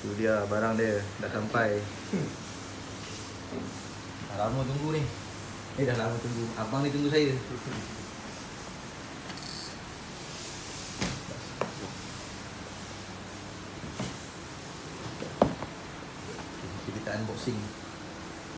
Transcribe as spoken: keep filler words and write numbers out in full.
Tu dia barang dia dah sampai. Dah lama tunggu ni. Eh dah lama tunggu. Abang ni tunggu saya. Kita unboxing.